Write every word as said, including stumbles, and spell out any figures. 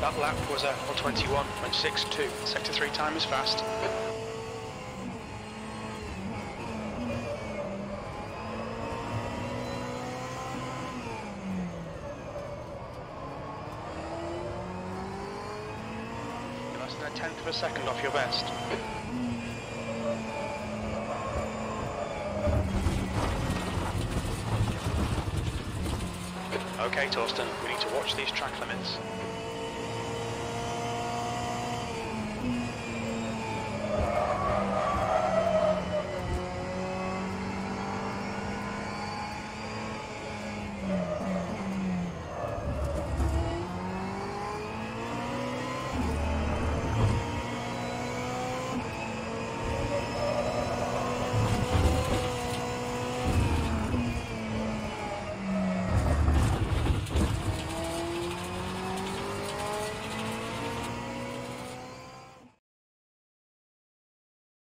That lap was a one twenty-one point six two. Sector three time is fast. You're less than a tenth of a second off your best. Okay, Torsten, we need to watch these track limits.